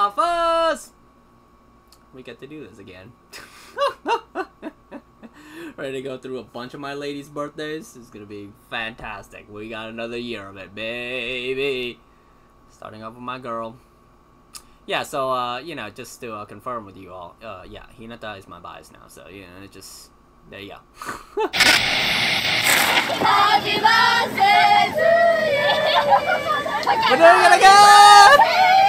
office! We get to do this again. Ready to go through a bunch of my ladies' birthdays? It's gonna be fantastic. We got another year of it, baby. Starting off with my girl. Yeah, so, you know, just to confirm with you all, yeah, Hinata is my bias now, so, you know, it just, there you go. Happy birthday to you! We're doing it again!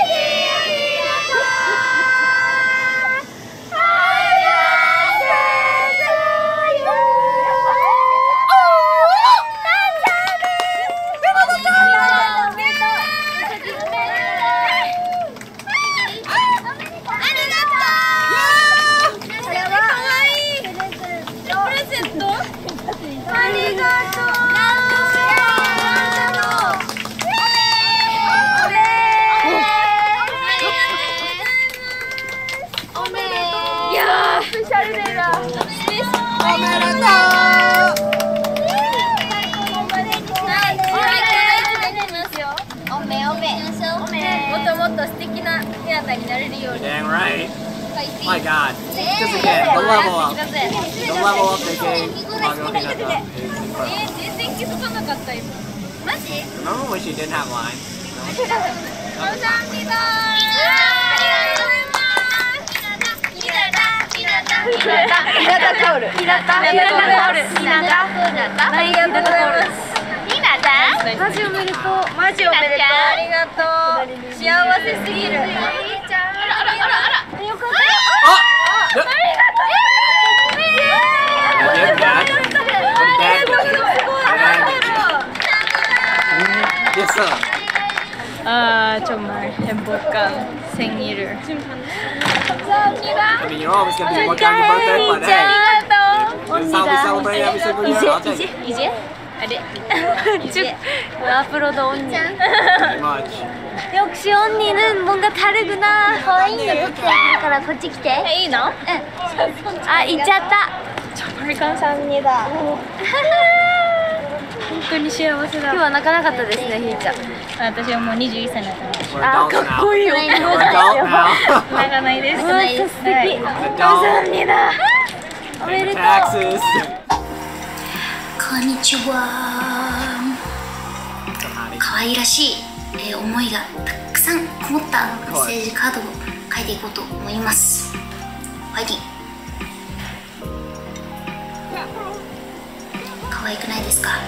Dang right. My God. Just again, the level up. The level up they gave Mago Hinata is incredible. Remember when she didn't have lines? マジおめでとう。マジおめでとう。ありがとう。幸せすぎる。あらあらあらあら。よかった。ありがとう。 정말 행복한 생일을. I mean, you're always gonna be working on your birthday, but hey, this is how we celebrate every single year. I'll take it. 이제? 앞으로도 언니. Pretty much. 역시 언니는 뭔가 다르구나. 可愛いんだって。だからこっち来て。 いいの？ うん。 あ、行っちゃった。정말 감사합니다. 本当に幸せだ。今日は泣かなかったですね、ひーちゃん。私はもう21歳になったの。 We're adults now. かっこいいよ。 We're adults now. 泣かないです。 泣かないです。 素敵。 감사합니다. おめでとう。 Taxes. こんにちは。可愛らしい思いがたくさんこもったメッセージカードを書いていこうと思います。ファイティン。可愛くないですか？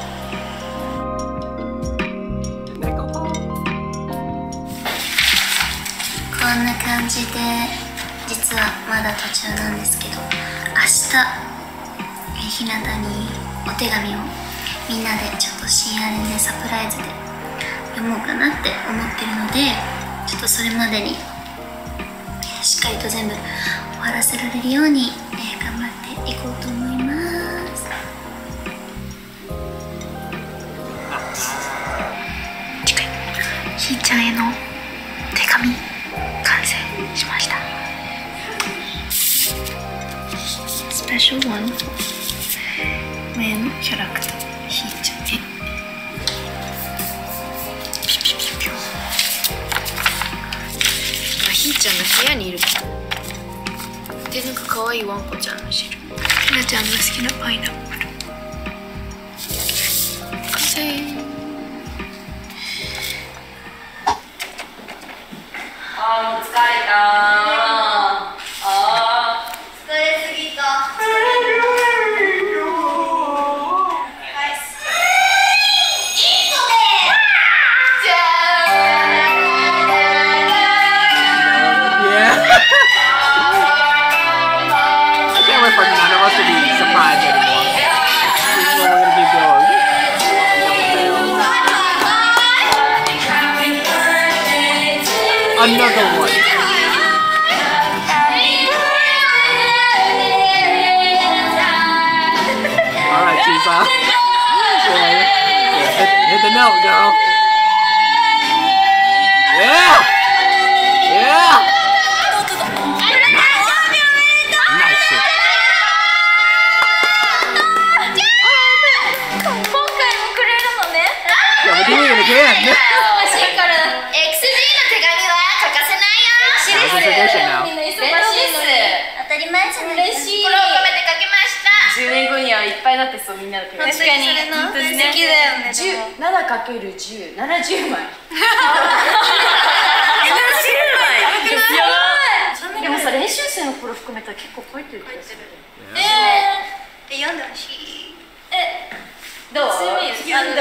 こんな感じで、実はまだ途中なんですけど、明日ひなたにお手紙をみんなでちょっと深夜でサプライズで読もうかなって思ってるので、ちょっとそれまでにしっかりと全部終わらせられるように頑張っていこうと思います。ひーちゃんへの手紙完成しました。Special oneメインキャラクターひーちゃんへ。ひーちゃんの部屋にいるで、なんか可愛いワンコちゃんの汁、ひなちゃんが好きなパイナップル、完成。 あー、もう疲れた。 疲れすぎた。 For none of us to be surprised anymore. This is what we're gonna keep doing. Another one. Alright, Chifa. Hit the note, girl. Yeah! Yeah! Nice shit. Yeah, we're doing it again. 欲しいから XG の手紙は欠かせないよ。 It's a tradition now. みんな忙しいのに当たり前じゃない嬉しい。 心を込めて書きました。 10年後にはいっぱいなってそう、みんなの手紙。 確かに本当にね。 好きだよね。 7×10、70枚。でもさ、練習生の頃含めたら結構書いてる気がする。 読んでほしい。 どう？どういう感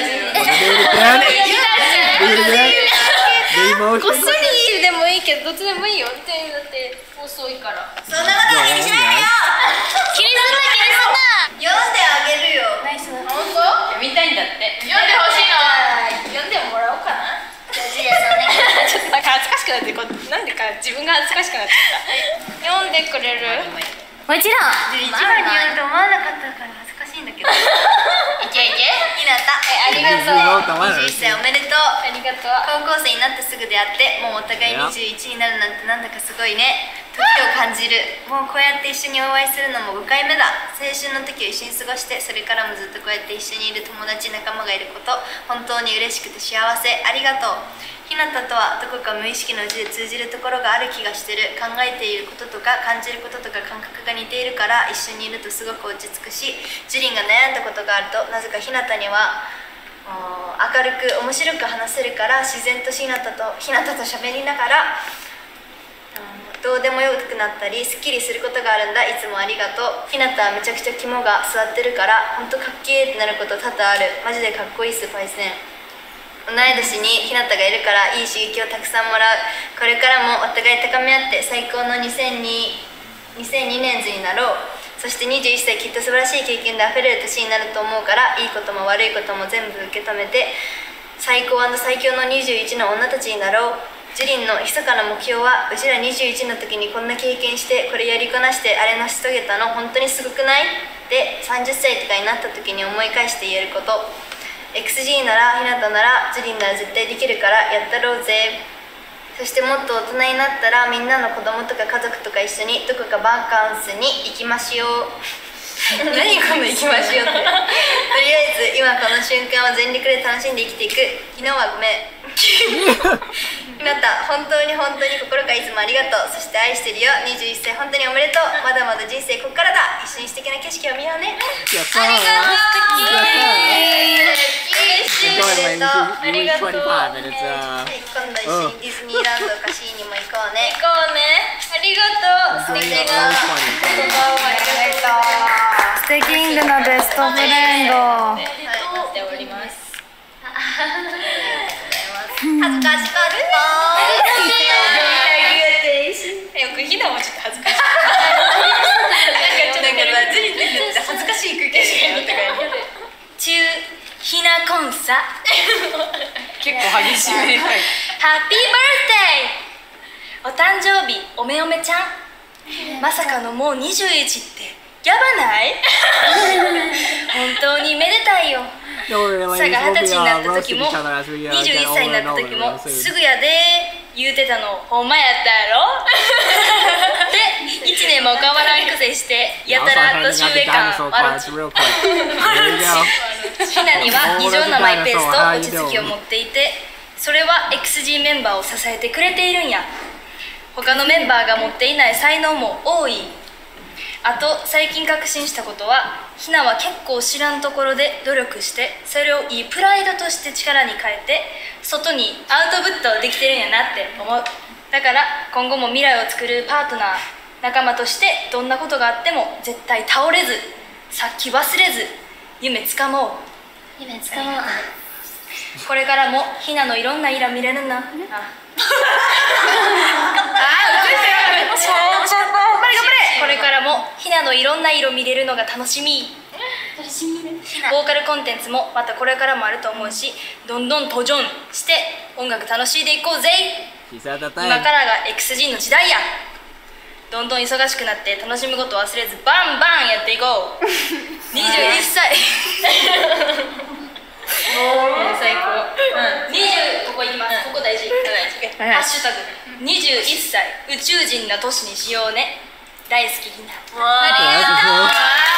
じ？ こっそりでもいいけど、どっちでもいいよ。だって遅いから。 そんなことは気にしないよ。 気にすんな。 読んであげるよ。 ナイス。 本当？ 読みたいんだって。 読んでほしいの。読んでもらおうかな。 じゃあジュリアさんね。 ちょっとなんか恥ずかしくなってなんでか自分が恥ずかしくなっちゃった。読んでくれる？ もちろん。 一番に読んで思わなかったから恥ずかしいんだけど。 いけいけ。 ひなた、 ありがとう。 21歳おめでとう。 ありがとう。 高校生になってすぐ出会ってもうお互い21になるなんてなんだかすごいね。時を感じる。もうこうやって一緒にお会いするのも5回目だ。青春の時を一緒に過ごして、それからもずっとこうやって一緒にいる友達仲間がいること、本当に嬉しくて幸せ。ありがとう。ひなたとはどこか無意識のうちで通じるところがある気がしてる。考えていることとか感じることとか感覚が似ているから一緒にいるとすごく落ち着くし、ジュリンが悩んだことがあるとなぜかひなたには明るく面白く話せるから、自然とひなたと喋りながらどうでもよくなったりすっきりすることがあるんだ。いつもありがとう。ひなたはめちゃくちゃ肝が座ってるからほんとかっけーってなること多々ある。マジでかっこいいっすパイセン。同い年にひなたがいるからいい刺激をたくさんもらう。これからもお互い高め合って最高の2002年図になろう。そして21歳きっと素晴らしい経験であふれる年になると思うから、いいことも悪いことも全部受け止めて最高&最強の21の女たちになろう。ジュリンの密かな目標は、うちら21の時にこんな経験してこれやりこなしてあれ成し遂げたの本当にすごくない？で30歳とかになった時に思い返して言えること。XG ならひなたならジュリンなら絶対できるからやったろうぜ。そしてもっと大人になったらみんなの子供とか家族とか一緒にどこかバカンスに行きましょう。何この行きましょうって。とりあえず今この瞬間を全力で楽しんで生きていく。昨日はごめん。ひなた本当に心からいつもありがとう。そして愛してるよ。21歳本当におめでとう。まだまだ人生こっからだ。一緒に素敵な景色を見ようね。 やったありがとう。 嬉しい。 ありがとう。 今度一緒にディズニーランドかシーにも行こうね。 行こうね。ありがとう。素敵な言葉をありがとう。 ステキングのベストフレンド。 なっております。 恥ずかしかった。 よくひなもちょっと恥ずかしい。なんかちょっとずりずりって恥ずかしい空気しかやってない。 中ひなコンサ。結構激しめに書いて。ハッピーバースデー。お誕生日おめおめちゃん。まさかのもう21ってやばない？本当にめでたいよ。さが20歳になった時も21歳になった時もすぐやで言うてたのほんまやったやろ。で1年も変わらんくせしてやたら年上感あるち。ひなには異常なマイペースと落ち着きを持っていて、それは XG メンバーを支えてくれているんや。他のメンバーが持っていない才能も多い。あと最近確信したことは、ひなは結構知らんところで努力してそれをいいプライドとして力に変えて外にアウトプットできてるんやなって思う。だから今後も未来を作るパートナー仲間としてどんなことがあっても絶対倒れずさっき忘れず夢つかもう。 夢つかもう。 これからもひなのいろんな色見れるな。これからもひなのいろんな色見れるのが楽しみ。ボーカルコンテンツもまたこれからもあると思うし、どんどん登場して音楽楽しんでいこうぜ。今からが XG の時代や。どんどん忙しくなって楽しむことを忘れずバンバンやっていこう。21歳。最高。20ここ行きます。ここ大事。ハッシュタグ21歳宇宙人な年にしようね。大好きひな。 ありがとう。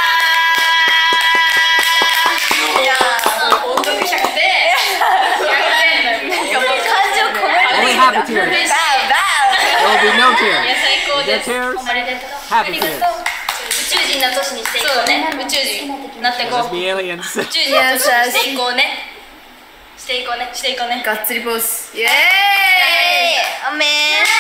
いやー、音読100点。なんかもう感情込めてる。 will be no い tears. や最高 Is there です tears? ありがとう Happy tears. 宇宙人の年にしていこうね宇宙人になっていこ Let's う be aliens. 宇宙人の年にしていこうねしていこうねしていこうねがっつりポーズイエーイおめ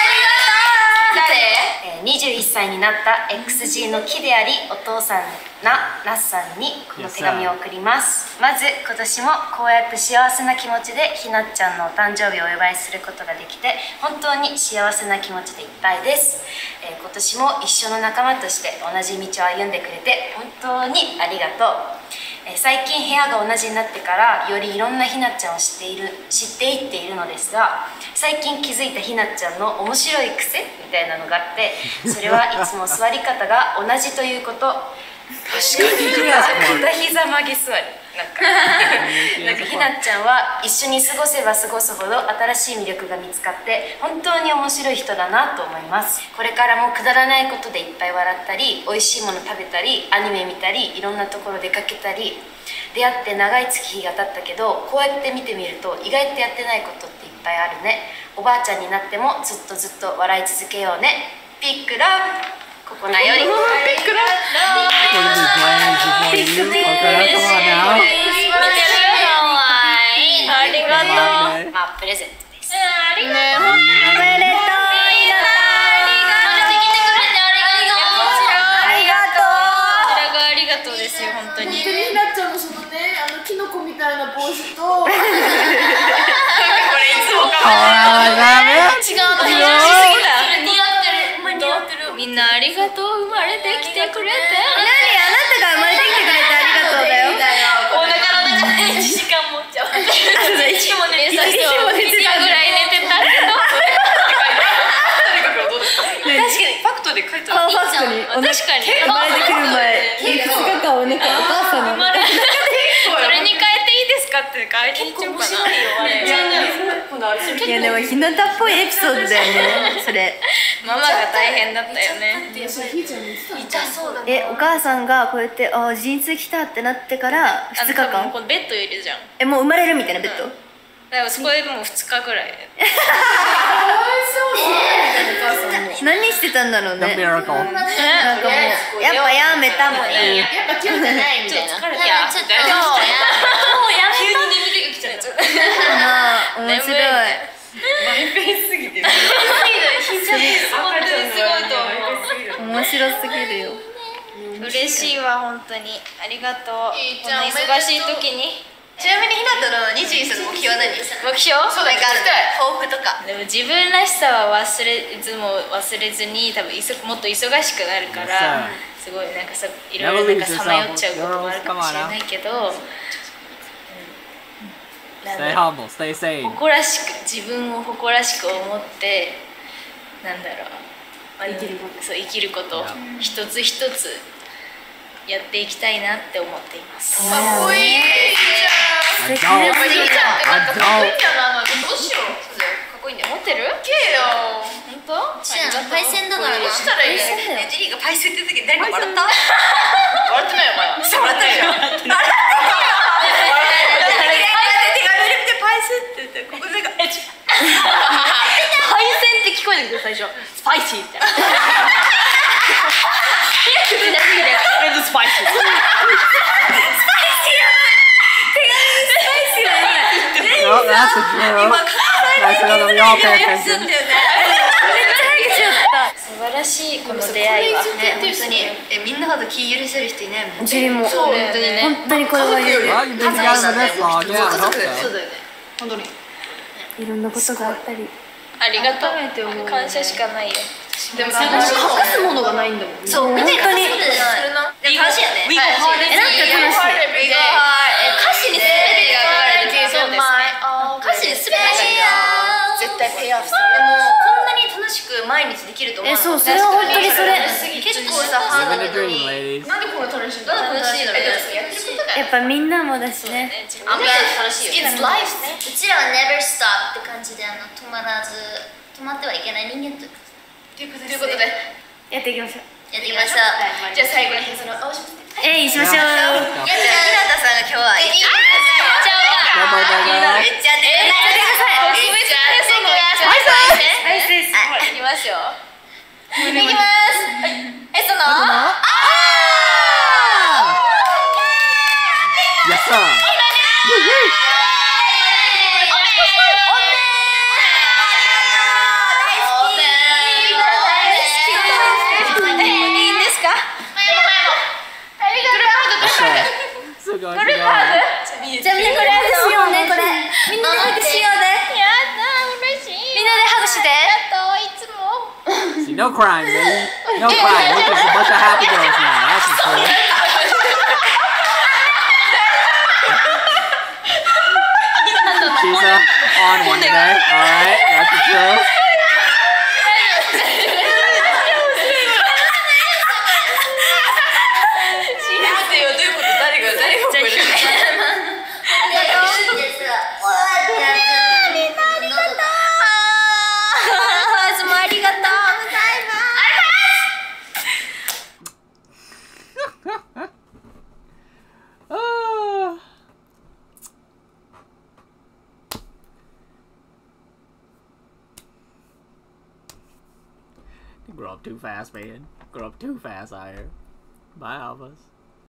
誰 21歳になった XG の木でありお父さんなラッさんにこの手紙を送ります。まず今年もこうやって幸せな気持ちでひなっちゃんのお誕生日をお祝いすることができて本当に幸せな気持ちでいっぱいです。今年も一緒の仲間として同じ道を歩んでくれて本当にありがとう。最近部屋が同じになってからよりいろんなひなっちゃんを知っていっているのですが、最近気づいたひなっちゃんの面白い癖みたいなのがあって、それはいつも座り方が同じということ。確かに片膝曲げ座りなんかひなっちゃんは一緒に過ごせば過ごすほど新しい魅力が見つかって本当に面白い人だなと思います。これからもくだらないことでいっぱい笑ったり美味しいもの食べたりアニメ見たりいろんなところ出かけたり、出会って長い月日が経ったけどこうやって見てみると意外とやってないことっていっぱいあるね。おばあちゃんになってもずっと笑い続けようね。ピックラここなよりピックラ We're gonna be playing before you. Okay, come on now. ありがとうまあプレゼントです。 ありがとうおめでとうありがとうですよ本当に。 ひなっちゃんのそのね、キノコみたいな帽子と違うのみんなありがとう生まれてきてくれて。 あなたが生まれてきてくれてありがとうだよ。 お腹の中で1時間持っちゃう。1時も寝てた人は1時間ぐらい寝てたけど。 確かにファクトで書いてファクトに確かに生まれてくる前2日間お腹お母さんのそれに変えていいですかって変えていっちゃおうかな。 いやでもひなたっぽいエピソードだよねそれ。 ママが大変だったよね。 お母さんがこうやって陣痛来たってなってから2日間このベッドいるじゃん。 もう生まれるみたいなベッド、 だからそこでもう2日ぐらい。 何してたんだろう The ね。 miracle. なんかもうやっぱやめたもんね。 やっぱ今日じゃないみたいな。 疲れた。ちょっともうやめた。急に眠気が来ちゃった。 ああ面白い。面白すぎるよ。 嬉しいわ本当にありがとう。この忙しい時に。 ちなみにひなたの21歳の目標は何？ 目標？ そうだから抱負とか。 でも自分らしさは忘れずに多分もっと忙しくなるからすごいなんかさいろいろなんかさまよっちゃうこともあるかもしれないけど、 Stay humble, stay sane. 誇らしく自分を誇らしく思ってなんだろう生きることを一つ一つやっていきたいなって思っています。 かっこいい。 I don't. かっこいいじゃん。どうしよう。 かっこいいね。持ってる？ けよ。 本当？ パイセンだからな。 どうしたらいいね。ジリーがパイセンって言った時誰か笑った？笑ってないよお前。笑ったでしょ。笑ったよ。手紙で見てパイセンって言ってここでが。 パイセンって聞こえてくる最初。スパイシーみたいな。スパイシー。 Oh, that's a drill. That's another. We all pay attention. 素晴らしいこの出会いはね本当にみんなほど気許せる人いないもん。 うちもそう本当にね。 本当にこれは Well, you've been together this long. Yeah, I hope so. だよね。本当に。 いろんなことがあったり。 ありがとう。感謝しかないよ。 でも探すものがないんだもん。 そう本当に。 楽しいよね。 なんか楽しい。 歌詞に全てが書かれてるそうですね。 歌詞に全てが絶対ペイオフする。 でもこんなに楽しく毎日できると思う。 そうそれは本当にそれ。 結構さハード Living な the のに。 dream, ladies. なんでこんな楽しいの？楽しいの？やってることがやっぱみんなもだしね。 あんまり楽しいよね。 It's life ね。うちらは never stop って感じで止まってはいけない人間とということでやっていきましょう。 やっていきましょう。 じゃあ最後にそのししましょう。 やっちゃう。 ひなたさんが今日はえいい Go, go, go, go. めっちゃね。 特別なソングがはい、そうです。 いきますますよ。いきます。エストの Yes, sir. Still going, still going. じゃあみんなこれあれしようね、これみんなでハグしようね。やだ嬉しい。みんなでハグして。 See, no crying, baby. No crying. We're just a bunch of happy girls now. That's for sure. She's on one today. Alright, that's the truth. Grow up too fast, man. Grow up too fast out here. Bye, Alphas.